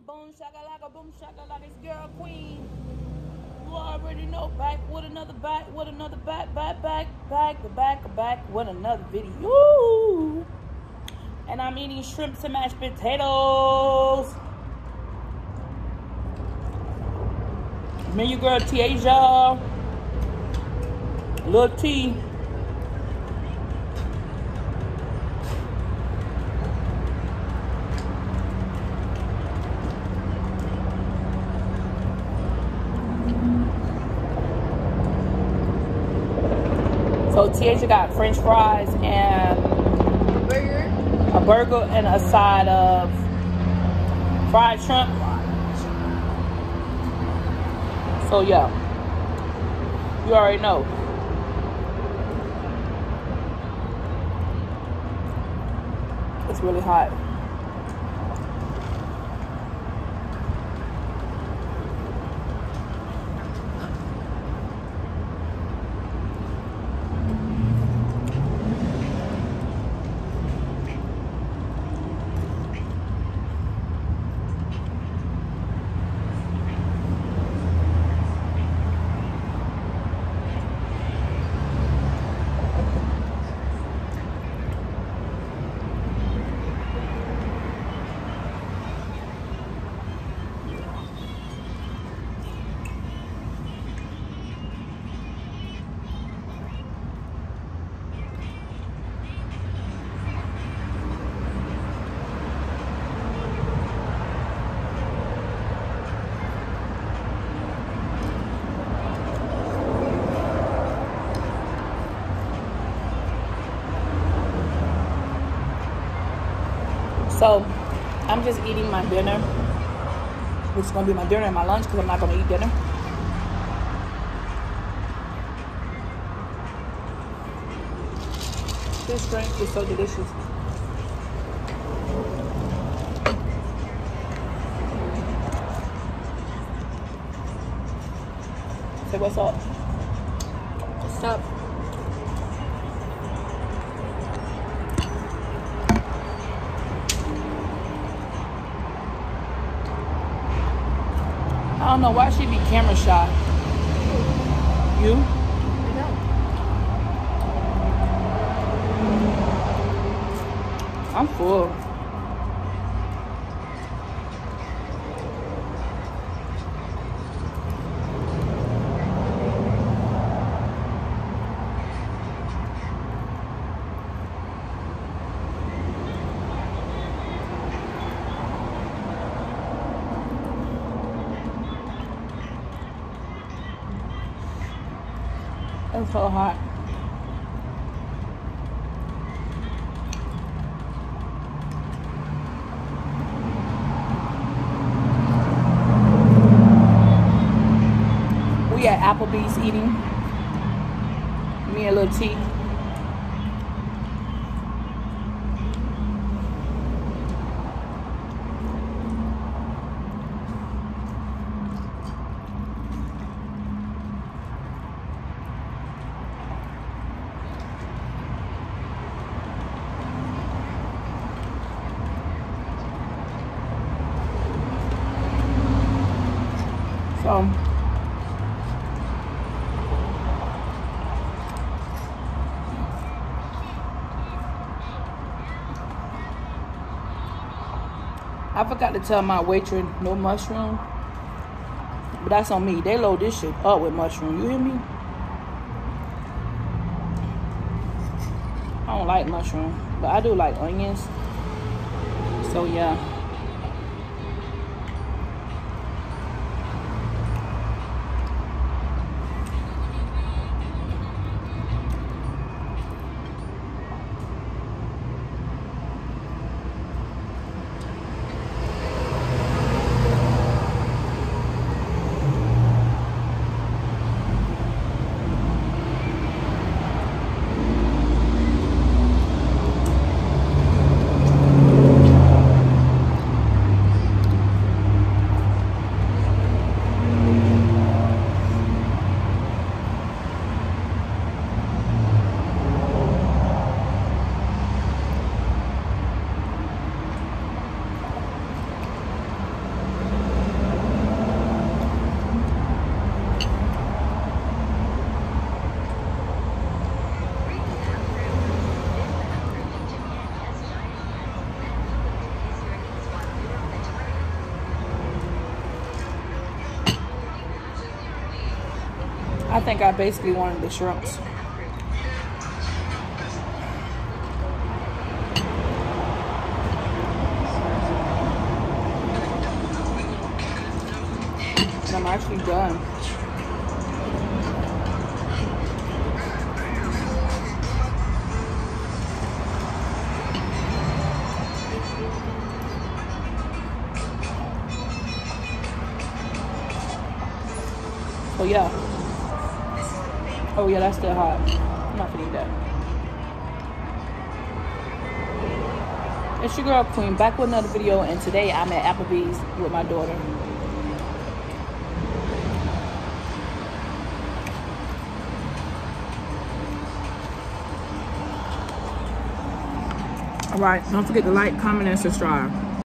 Boom shakalaka, boom shakalaka, it's girl queen. You already know. Back with another back with another back with another video. And I'm eating shrimps and mashed potatoes. Me, your girl Tiaja, Lil T. So Tiaja got French fries and a burger and a side of fried shrimp. So yeah, you already know. It's really hot. So I'm just eating my dinner, which is gonna be my dinner and my lunch because I'm not gonna eat dinner. This drink is so delicious. Say what's up? What's up? I don't know why she be camera shy. You? I know. I'm full. It's so hot. We at Applebee's eating. Me and Lil T. So I forgot to tell my waitress no mushroom, but that's on me. They load this shit up with mushroom. You hear me? I don't like mushroom, but I do like onions. So yeah. think I basically wanted the shrimps. And I'm actually done. Oh yeah. Oh yeah, that's still hot. I'm not gonna eat that. It's your girl Queen, back with another video, and today I'm at Applebee's with my daughter. Alright, don't forget to like, comment, and subscribe.